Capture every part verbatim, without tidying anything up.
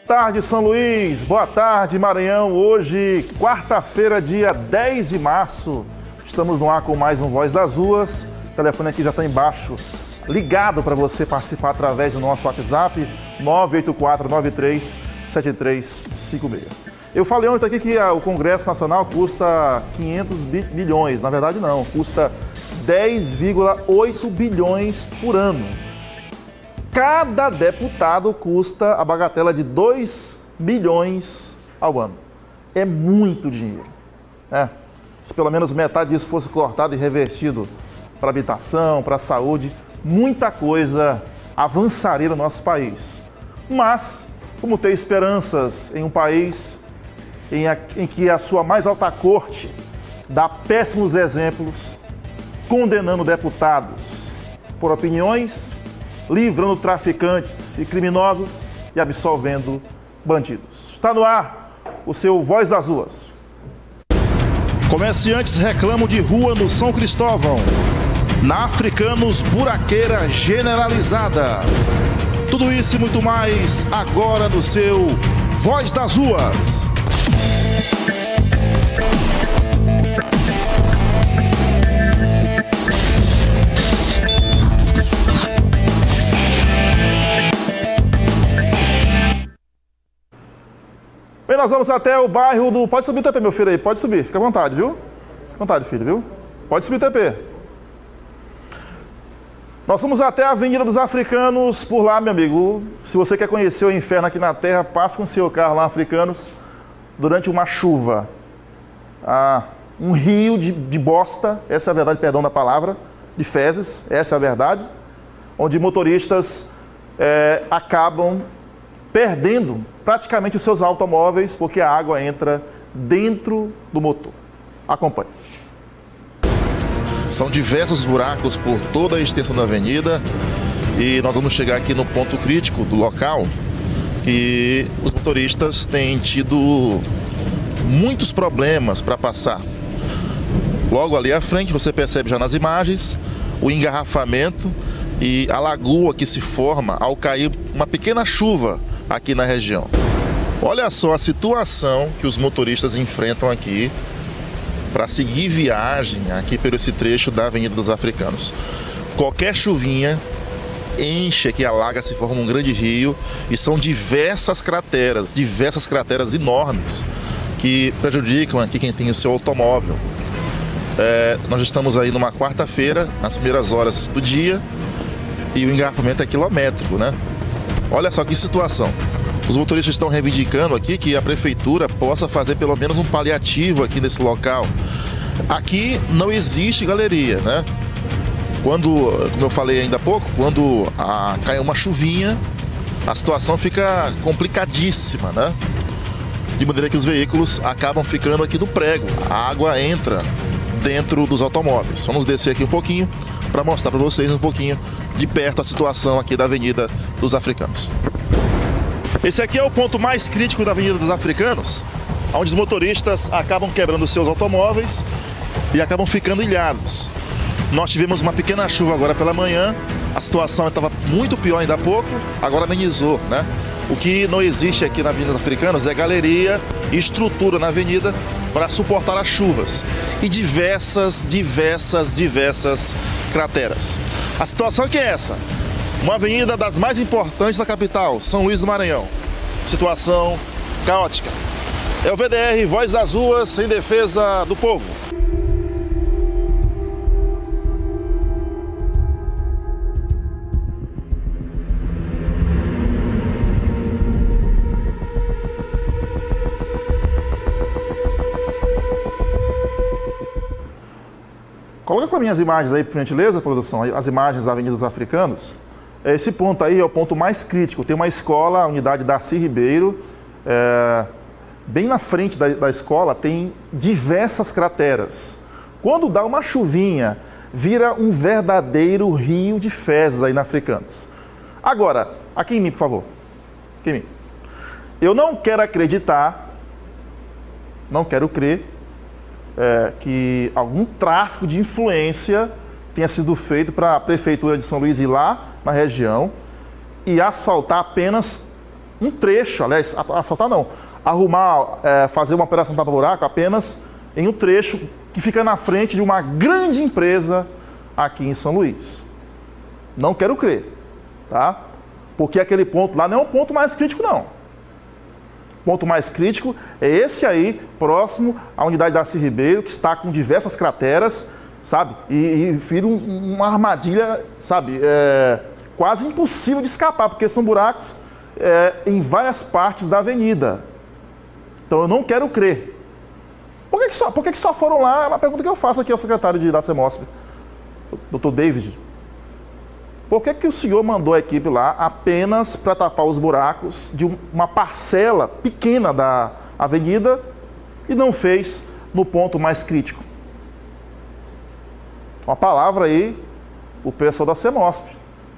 Boa tarde, São Luís. Boa tarde, Maranhão. Hoje, quarta-feira, dia dez de março. Estamos no ar com mais um Voz das Ruas. O telefone aqui já está embaixo, ligado para você participar através do nosso WhatsApp, nove oito quatro nove três sete três cinco seis. Eu falei ontem aqui que o Congresso Nacional custa quinhentos milhões. Na verdade, não. Custa dez vírgula oito bilhões por ano. Cada deputado custa a bagatela de dois milhões ao ano. É muito dinheiro, né? Se pelo menos metade disso fosse cortado e revertido para habitação, para a saúde, muita coisa avançaria no nosso país. Mas, como ter esperanças em um país em, a, em que a sua mais alta corte dá péssimos exemplos, condenando deputados por opiniões, livrando traficantes e criminosos e absolvendo bandidos. Está no ar o seu Voz das Ruas. Comerciantes reclamam de rua no São Cristóvão. Na Africanos, buraqueira generalizada. Tudo isso e muito mais agora no seu Voz das Ruas. Bem, nós vamos até o bairro do... Pode subir o T P, meu filho aí, pode subir, fica à vontade, viu? Fica à vontade, filho, viu? Pode subir o T P. Nós vamos até a Avenida dos Africanos, por lá, meu amigo. Se você quer conhecer o inferno aqui na Terra, passe com seu carro lá, Africanos, durante uma chuva. Ah, um rio de, de bosta, essa é a verdade, perdão da palavra, de fezes, essa é a verdade, onde motoristas é, acabam perdendo praticamente os seus automóveis porque a água entra dentro do motor. Acompanhe. São diversos buracos por toda a extensão da avenida e nós vamos chegar aqui no ponto crítico do local e os motoristas têm tido muitos problemas para passar. Logo ali à frente você percebe já nas imagens o engarrafamento e a lagoa que se forma ao cair uma pequena chuva aqui na região. Olha só a situação que os motoristas enfrentam aqui para seguir viagem aqui por esse trecho da Avenida dos Africanos. Qualquer chuvinha enche aqui, alaga, se forma um grande rio e são diversas crateras, diversas crateras enormes que prejudicam aqui quem tem o seu automóvel. É, nós estamos aí numa quarta-feira, nas primeiras horas do dia, e o engarrafamento é quilométrico, né? Olha só que situação. Os motoristas estão reivindicando aqui que a prefeitura possa fazer pelo menos um paliativo aqui nesse local. Aqui não existe galeria, né? Quando, como eu falei ainda há pouco, quando a, cai uma chuvinha, a situação fica complicadíssima, né? De maneira que os veículos acabam ficando aqui no prego. A água entra dentro dos automóveis. Vamos descer aqui um pouquinho para mostrar para vocês um pouquinho de perto a situação aqui da Avenida dos Africanos. Esse aqui é o ponto mais crítico da Avenida dos Africanos, onde os motoristas acabam quebrando seus automóveis e acabam ficando ilhados. Nós tivemos uma pequena chuva agora pela manhã, a situação estava muito pior ainda há pouco, agora amenizou, né? O que não existe aqui na Avenida dos Africanos é galeria e estrutura na avenida para suportar as chuvas e diversas, diversas, diversas crateras. A situação aqui é essa, uma avenida das mais importantes da capital, São Luís do Maranhão. Situação caótica. É o V D R, Voz das Ruas, em defesa do povo. Coloca para mim as imagens aí, por gentileza, produção, as imagens da Avenida dos Africanos. Esse ponto aí é o ponto mais crítico. Tem uma escola, a unidade Darcy Ribeiro, é, bem na frente da, da escola tem diversas crateras. Quando dá uma chuvinha, vira um verdadeiro rio de fezes aí na Africanos. Agora, aqui em mim, por favor. Aqui em mim. Eu não quero acreditar, não quero crer, É, que algum tráfico de influência tenha sido feito para a Prefeitura de São Luís ir lá na região e asfaltar apenas um trecho, aliás, asfaltar não, arrumar, é, fazer uma operação tapa-buraco apenas em um trecho que fica na frente de uma grande empresa aqui em São Luís. Não quero crer, tá? Porque aquele ponto lá não é um ponto mais crítico, não. O ponto mais crítico é esse aí, próximo à unidade da Darcy Ribeiro, que está com diversas crateras, sabe? E, e vira um, uma armadilha, sabe? É, quase impossível de escapar, porque são buracos é, em várias partes da avenida. Então eu não quero crer. Por que, que, só, por que, que só foram lá? É uma pergunta que eu faço aqui ao secretário de, da CEMOSP, doutor David. Por que, que o senhor mandou a equipe lá apenas para tapar os buracos de uma parcela pequena da avenida e não fez no ponto mais crítico? Uma palavra aí, o pessoal da CEMOSP.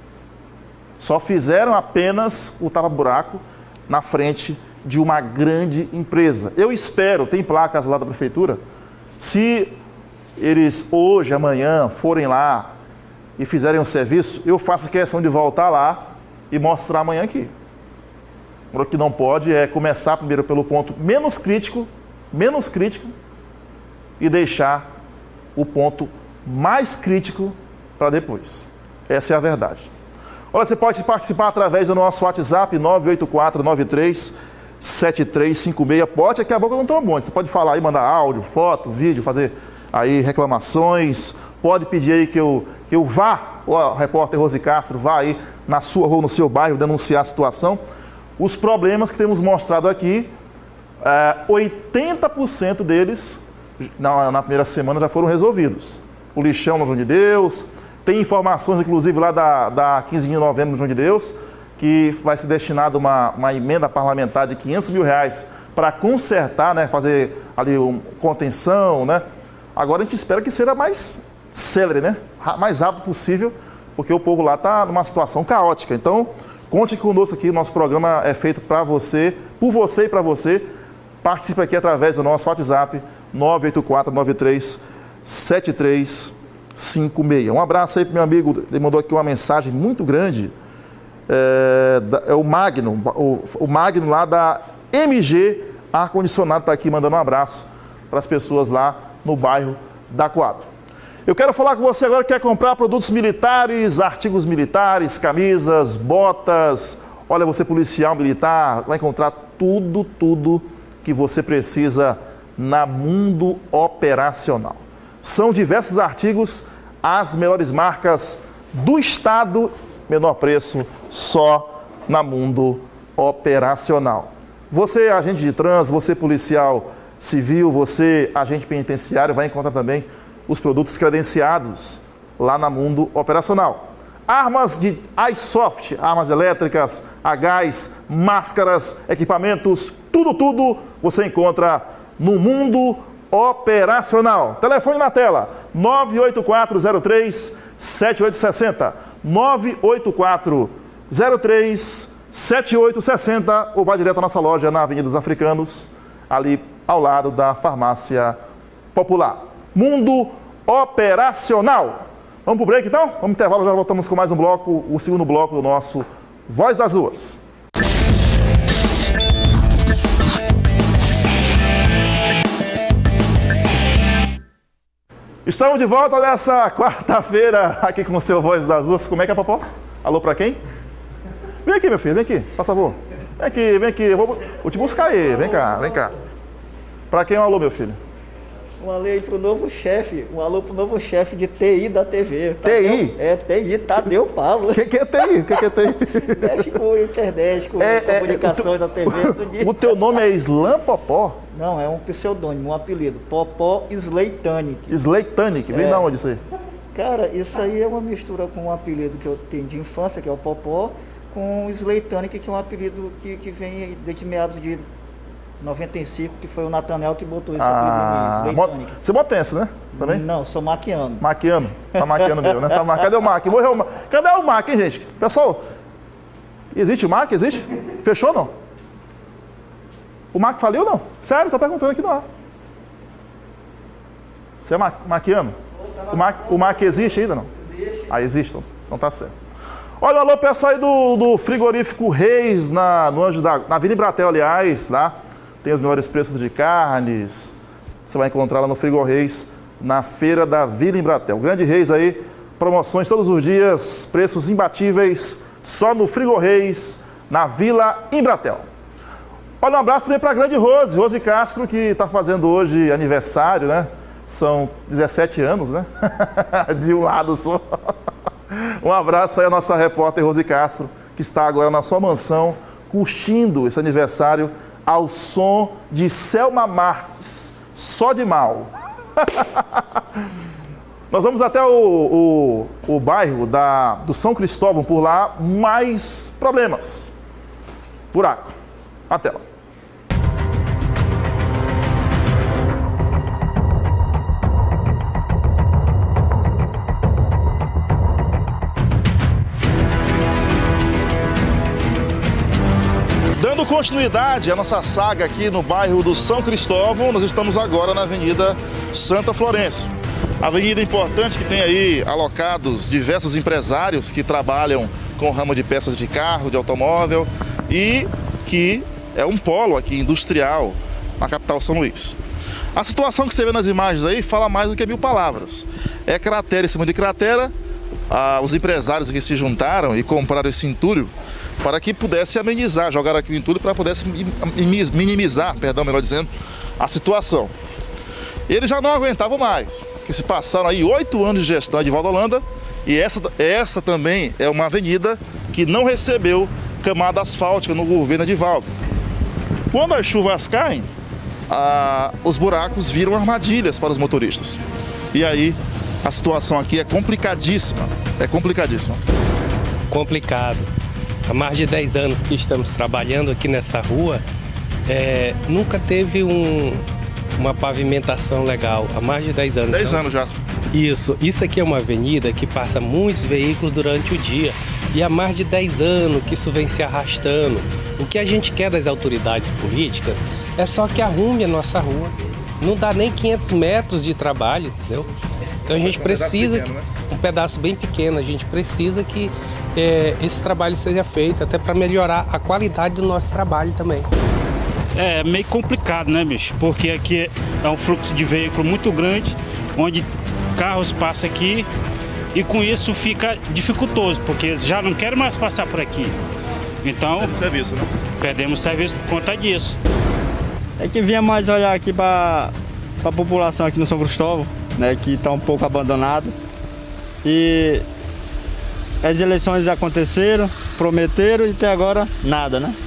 Só fizeram apenas o tapa-buraco na frente de uma grande empresa. Eu espero, tem placas lá da prefeitura, se eles hoje, amanhã, forem lá e fizerem um serviço, eu faço questão de voltar lá e mostrar amanhã aqui. O que não pode é começar primeiro pelo ponto menos crítico, menos crítico, e deixar o ponto mais crítico para depois. Essa é a verdade. Olha, você pode participar através do nosso WhatsApp nove oito quatro nove três sete três cinco seis. Pode, daqui a pouco eu não estou bom. Você pode falar aí, mandar áudio, foto, vídeo, fazer aí reclamações. Pode pedir aí que eu, que eu vá, o repórter Rose Castro, vá aí na sua rua, no seu bairro, denunciar a situação. Os problemas que temos mostrado aqui, é, oitenta por cento deles, na, na primeira semana, já foram resolvidos. O lixão no João de Deus, tem informações, inclusive, lá da, da quinze de novembro no João de Deus, que vai ser destinado uma, uma emenda parlamentar de quinhentos mil reais para consertar, né, fazer ali uma contenção, né? Agora a gente espera que seja mais célere, né? Mais rápido possível, porque o povo lá está numa situação caótica. Então, conte conosco aqui, nosso programa é feito para você, por você e para você. Participe aqui através do nosso WhatsApp nove oito quatro nove três sete três cinco seis. Um abraço aí para meu amigo, ele mandou aqui uma mensagem muito grande. É, é o Magno, o, o Magno lá da M G Ar-Condicionado está aqui mandando um abraço para as pessoas lá no bairro da Coab. Eu quero falar com você agora que quer comprar produtos militares, artigos militares, camisas, botas. Olha, você policial militar, vai encontrar tudo, tudo que você precisa na Mundo Operacional. São diversos artigos, as melhores marcas do estado, menor preço, só na Mundo Operacional. Você, agente de trânsito, você policial civil, você, agente penitenciário, vai encontrar também os produtos credenciados lá na Mundo Operacional. Armas de iSoft, armas elétricas, a gás, máscaras, equipamentos, tudo, tudo você encontra no Mundo Operacional. Telefone na tela, nove oito quatro zero três sete oito seis zero, nove oito quatro zero três sete oito seis zero, ou vai direto à nossa loja na Avenida dos Africanos, ali ao lado da Farmácia Popular. Mundo Operacional. Vamos para o break então? Vamos pro intervalo, já voltamos com mais um bloco, o segundo bloco do nosso Voz das Ruas. Estamos de volta nessa quarta-feira aqui com o seu Voz das Ruas. Como é que é, Popó? Alô para quem? Vem aqui, meu filho, vem aqui, por favor. Vem aqui, vem aqui, eu vou, vou te buscar aí, vem cá, vem cá. Para quem é um alô, meu filho? Um alô aí pro novo chefe, um alô pro novo chefe de T I da T V. T I? É, T I, Tadeu Pablo. O que, que é T I? O que, que é T I? Mexe com internet, com é, comunicações é, da T V. O, dia. O teu nome é Slam Popó? Não, é um pseudônimo, um apelido. Popó Sleitanic. Sleitanic, vem é. da onde isso aí? Cara, isso aí é uma mistura com um apelido que eu tenho de infância, que é o Popó, com o Sleitanic, que é um apelido que, que vem desde meados de noventa e cinco, que foi o Natanel que botou esse ah, apelido em mim. Você é motense, né? Também? Não, sou maquiano. Maquiano. Tá maquiano mesmo, né? Tá ma... Cadê o Mac? Morreu o Mac. Cadê o Mac, hein, gente? Pessoal, existe o Mac? Existe? Fechou, não? O Mac faliu, não? Sério, tô perguntando aqui no ar. Você é ma... maquiano? O Mac... o Mac existe ainda, não? Existe. Ah, existe, então tá certo. Olha, alô, pessoal aí do, do frigorífico Reis, na, no Anjo da, na Vila Embratel, aliás, lá. Tem os melhores preços de carnes. Você vai encontrar lá no Frigo Reis, na feira da Vila Embratel. Grande Reis aí, promoções todos os dias, preços imbatíveis, só no Frigo Reis, na Vila Embratel. Olha, um abraço também para a grande Rose, Rose Castro, que está fazendo hoje aniversário, né? São dezessete anos, né? De um lado só. Um abraço aí à nossa repórter Rose Castro, que está agora na sua mansão, curtindo esse aniversário ao som de Selma Marques, Só de Mal. Nós vamos até o, o, o bairro da, do São Cristóvão, por lá, mais problemas. Buraco. Até lá. Dando continuidade à nossa saga aqui no bairro do São Cristóvão, nós estamos agora na Avenida Santa Florencio. Avenida importante que tem aí alocados diversos empresários que trabalham com o ramo de peças de carro, de automóvel e que é um polo aqui industrial na capital São Luís. A situação que você vê nas imagens aí fala mais do que mil palavras. É cratera em cima de cratera, ah, os empresários aqui se juntaram e compraram esse entulho para que pudesse amenizar, jogar aqui o entulho para pudesse minimizar, perdão, melhor dizendo, a situação. Eles já não aguentavam mais, porque se passaram aí oito anos de gestão de Valdo Holanda e essa, essa também é uma avenida que não recebeu camada asfáltica no governo de Valdo. Quando as chuvas caem, ah, os buracos viram armadilhas para os motoristas. E aí a situação aqui é complicadíssima, é complicadíssima. Complicado. Há mais de dez anos que estamos trabalhando aqui nessa rua, é, nunca teve um, uma pavimentação legal. Há mais de dez anos. dez então, anos já. Isso. Isso aqui é uma avenida que passa muitos veículos durante o dia. E há mais de dez anos que isso vem se arrastando. O que a gente quer das autoridades políticas é só que arrume a nossa rua. Não dá nem quinhentos metros de trabalho, entendeu? Então a gente um precisa... Pequeno, né? Um pedaço bem pequeno. A gente precisa que É, esse trabalho seja feito, até para melhorar a qualidade do nosso trabalho também. É meio complicado, né, bicho? Porque aqui é um fluxo de veículo muito grande, onde carros passam aqui e com isso fica dificultoso, porque eles já não querem mais passar por aqui. Então, perdemos serviço, né? Perdemos serviço por conta disso. É que vinha mais olhar aqui para a população aqui no São Cristóvão, né, que está um pouco abandonado. E as eleições aconteceram, prometeram e até agora nada, né?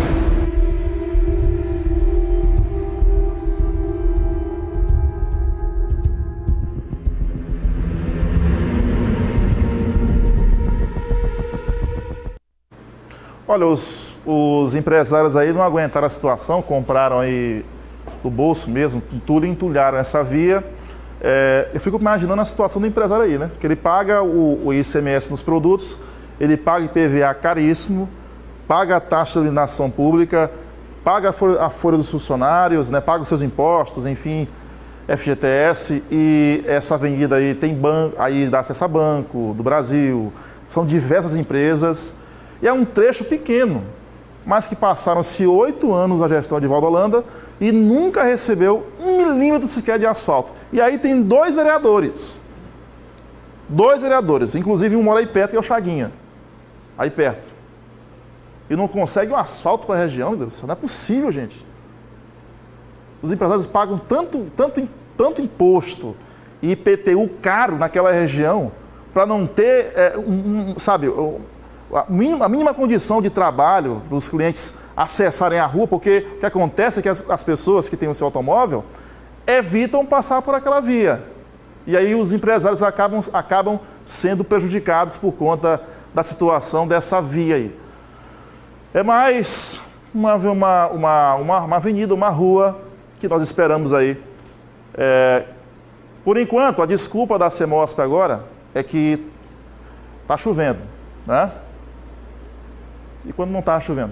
Olha, os, os empresários aí não aguentaram a situação, compraram aí do bolso mesmo, tudo e entulharam essa via. É, eu fico imaginando a situação do empresário aí, né? Que ele paga o, o I C M S nos produtos, ele paga I P V A caríssimo, paga a taxa de alienação pública, paga a folha, a folha dos funcionários, né? Paga os seus impostos, enfim, F G T S, e essa avenida aí tem banco, aí dá acesso a Banco do Brasil, são diversas empresas, e é um trecho pequeno, mas que passaram-se oito anos na gestão de Valdo Holanda e nunca recebeu um milímetro sequer de asfalto. E aí tem dois vereadores, dois vereadores, inclusive um mora aí perto, que é o Chaguinha, aí perto. E não consegue um asfalto para a região, meu Deus, não é possível, gente. Os empresários pagam tanto, tanto, tanto imposto e I P T U caro naquela região para não ter, é, um, um, sabe, a mínima, a mínima condição de trabalho dos clientes acessarem a rua, porque o que acontece é que as, as pessoas que têm o seu automóvel evitam passar por aquela via. E aí os empresários acabam, acabam sendo prejudicados por conta da situação dessa via aí. É mais uma, uma, uma, uma, uma avenida, uma rua que nós esperamos aí. É, por enquanto, a desculpa da CEMOSP agora é que está chovendo, né? E quando não está chovendo?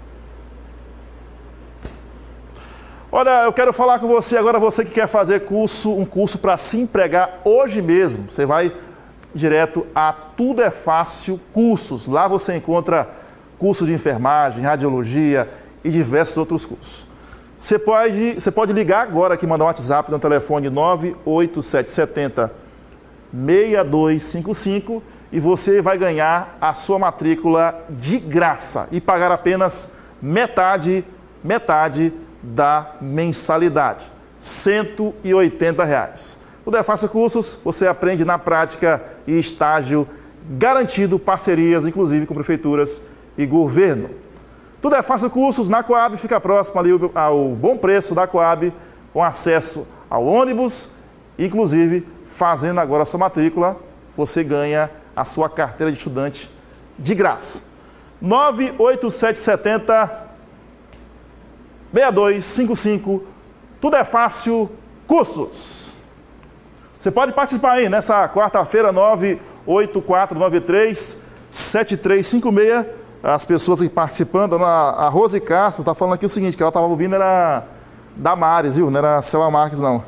Olha, eu quero falar com você agora, você que quer fazer curso, um curso para se empregar hoje mesmo. Você vai direto a Tudo é Fácil Cursos. Lá você encontra curso de enfermagem, radiologia e diversos outros cursos. Você pode, você pode ligar agora aqui, mandar um WhatsApp no telefone nove oito sete sete zero, seis dois cinco cinco e você vai ganhar a sua matrícula de graça e pagar apenas metade, metade da mensalidade, cento e oitenta reais. Tudo é Fácil Cursos, você aprende na prática e estágio garantido, parcerias, inclusive com prefeituras e governo. Tudo é Fácil Cursos, na Coab, fica próximo ali ao Bom Preço da Coab, com acesso ao ônibus, inclusive fazendo agora a sua matrícula, você ganha a sua carteira de estudante de graça. nove oito sete sete zero, seis dois cinco cinco, Tudo é Fácil Cursos. Você pode participar aí nessa quarta-feira, nove oito quatro nove três sete três cinco seis. As pessoas aqui participando, a Rose Castro está falando aqui o seguinte, que ela estava ouvindo era Damares, viu? Não era Selma Marques, não.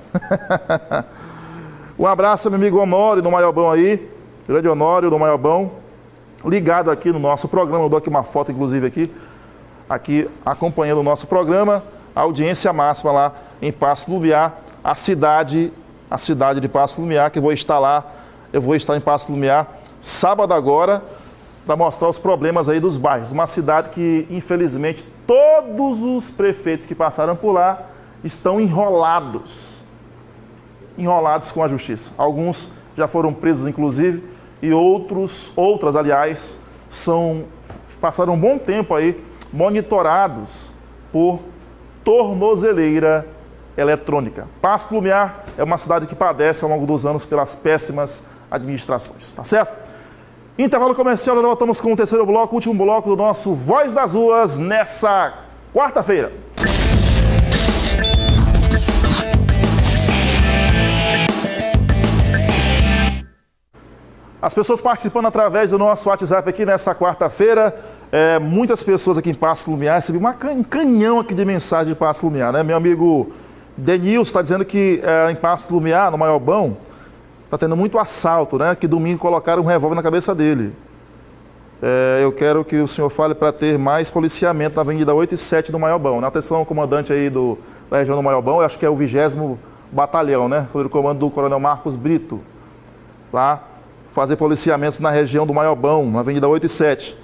Um abraço, meu amigo Honório do Maiobão aí, grande Honório do Maiobão, ligado aqui no nosso programa. Eu dou aqui uma foto, inclusive, aqui, aqui acompanhando o nosso programa, a audiência máxima lá em Paço do Lumiar, a cidade, a cidade de Paço do Lumiar, que eu vou estar lá, eu vou estar em Paço do Lumiar, sábado agora, para mostrar os problemas aí dos bairros. Uma cidade que, infelizmente, todos os prefeitos que passaram por lá estão enrolados. Enrolados com a justiça. Alguns já foram presos, inclusive, e outros, outras, aliás, são, passaram um bom tempo aí monitorados por tornozeleira eletrônica. Paço do Lumiar é uma cidade que padece ao longo dos anos pelas péssimas administrações, tá certo? Intervalo comercial, nós voltamos com o terceiro bloco, o último bloco do nosso Voz das Ruas nessa quarta-feira. As pessoas participando através do nosso WhatsApp aqui nessa quarta-feira, é, muitas pessoas aqui em Paço do Lumiar, recebi uma, um canhão aqui de mensagem de Paço do Lumiar, né? Meu amigo Denilson está dizendo que é, em Paço do Lumiar, no Maiobão, está tendo muito assalto, né? Que domingo colocaram um revólver na cabeça dele. É, eu quero que o senhor fale para ter mais policiamento na Avenida oito e sete do Maiobão. Na atenção, comandante aí do, da região do Maiobão, eu acho que é o vigésimo Batalhão, né? Sob o comando do Coronel Marcos Brito. Lá, fazer policiamentos na região do Maiobão, na Avenida oito e sete.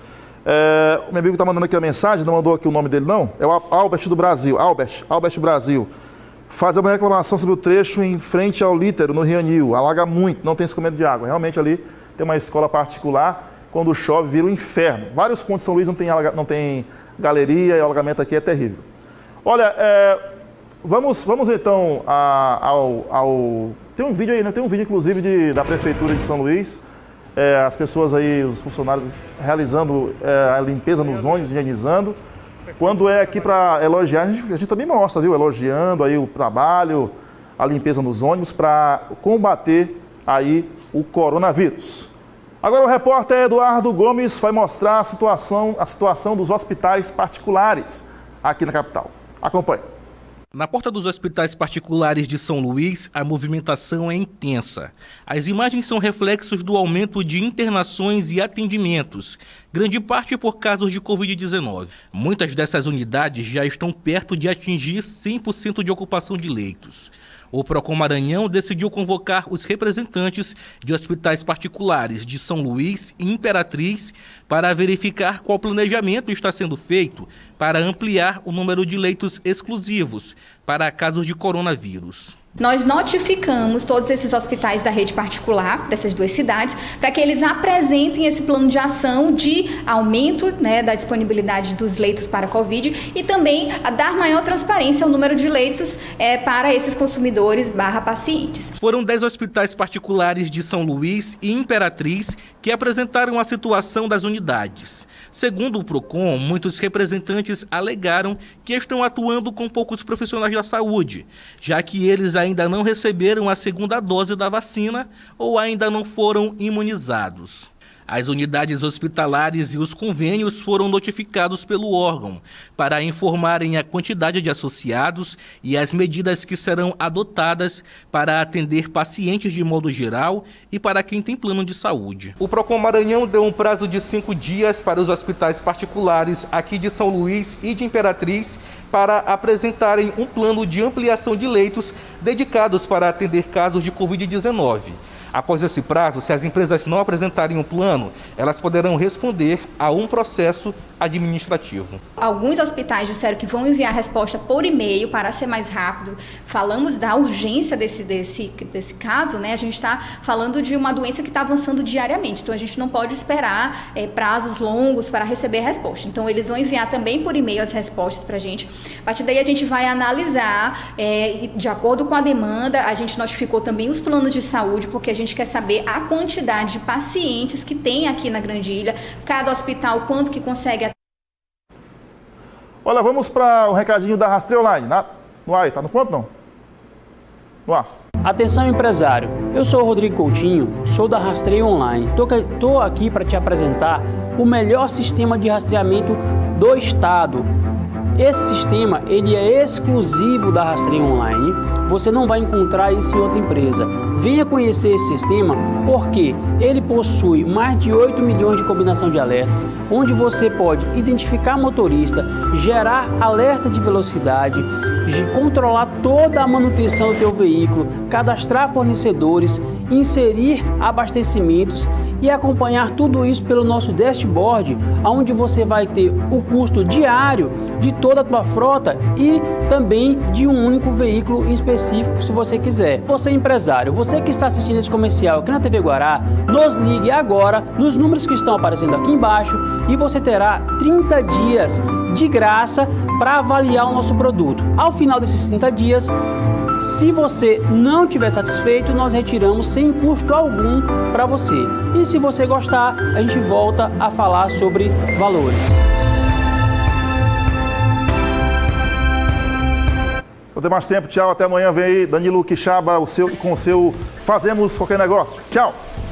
É, o meu amigo está mandando aqui a mensagem, não mandou aqui o nome dele não? É o Albert do Brasil, Albert, Albert Brasil. Fazer uma reclamação sobre o trecho em frente ao Lítero, no Rio Anil. Alaga muito, não tem escoamento de água. Realmente ali tem uma escola particular, quando chove vira um inferno. Vários pontos de São Luís não tem, alaga, não tem galeria e o alagamento aqui é terrível. Olha, é, vamos, vamos então a, ao, ao... Tem um vídeo aí, né? Tem um vídeo inclusive de, da Prefeitura de São Luís. É, as pessoas aí, os funcionários realizando é, a limpeza nos ônibus, higienizando. Quando é aqui para elogiar, a gente, a gente também mostra, viu? Elogiando aí o trabalho, a limpeza nos ônibus para combater aí o coronavírus. Agora o repórter Eduardo Gomes vai mostrar a situação, a situação dos hospitais particulares aqui na capital. Acompanhe. Na porta dos hospitais particulares de São Luís, a movimentação é intensa. As imagens são reflexos do aumento de internações e atendimentos, grande parte por casos de covid dezenove. Muitas dessas unidades já estão perto de atingir cem por cento de ocupação de leitos. O Procon Maranhão decidiu convocar os representantes de hospitais particulares de São Luís e Imperatriz para verificar qual planejamento está sendo feito para ampliar o número de leitos exclusivos para casos de coronavírus. Nós notificamos todos esses hospitais da rede particular, dessas duas cidades, para que eles apresentem esse plano de ação de aumento, né, da disponibilidade dos leitos para Covid e também a dar maior transparência ao número de leitos é, para esses consumidores barra pacientes. Foram dez hospitais particulares de São Luís e Imperatriz que apresentaram a situação das unidades. Segundo o Procon, muitos representantes alegaram que estão atuando com poucos profissionais da saúde, já que eles ainda não receberam a segunda dose da vacina ou ainda não foram imunizados. As unidades hospitalares e os convênios foram notificados pelo órgão para informarem a quantidade de associados e as medidas que serão adotadas para atender pacientes de modo geral e para quem tem plano de saúde. O Procon Maranhão deu um prazo de cinco dias para os hospitais particulares aqui de São Luís e de Imperatriz para apresentarem um plano de ampliação de leitos dedicados para atender casos de covid dezenove. Após esse prazo, se as empresas não apresentarem um plano, elas poderão responder a um processo administrativo. Alguns hospitais disseram que vão enviar a resposta por e-mail para ser mais rápido. Falamos da urgência desse, desse, desse caso, né? A gente está falando de uma doença que está avançando diariamente, então a gente não pode esperar é, prazos longos para receber a resposta. Então eles vão enviar também por e-mail as respostas para a gente. A partir daí a gente vai analisar, é, de acordo com a demanda, a gente notificou também os planos de saúde, porque a gente quer saber a quantidade de pacientes que tem aqui na Grande Ilha, cada hospital, quanto que consegue. Olha, vamos para o recadinho da Rastreio Online. Na... No ar, tá no ponto não? No ar. Atenção, empresário. Eu sou o Rodrigo Coutinho, sou da Rastreio Online. Estou aqui para te apresentar o melhor sistema de rastreamento do estado. Esse sistema ele é exclusivo da Rastreio Online. Você não vai encontrar isso em outra empresa. Venha conhecer esse sistema porque ele possui mais de oito milhões de combinação de alertas, onde você pode identificar motorista, gerar alerta de velocidade, controlar toda a manutenção do teu veículo, cadastrar fornecedores, inserir abastecimentos e acompanhar tudo isso pelo nosso dashboard, onde você vai ter o custo diário de toda a tua frota e também de um único veículo em específico, se você quiser. Você empresário, você que está assistindo esse comercial aqui na T V Guará, nos ligue agora nos números que estão aparecendo aqui embaixo e você terá trinta dias de graça para avaliar o nosso produto. Ao final desses trinta dias, se você não estiver satisfeito, nós retiramos sem custo algum para você. E se você gostar, a gente volta a falar sobre valores. Não tem mais tempo, tchau, até amanhã. Vem aí Danilo Quixaba o seu, com o seu Fazemos Qualquer Negócio. Tchau!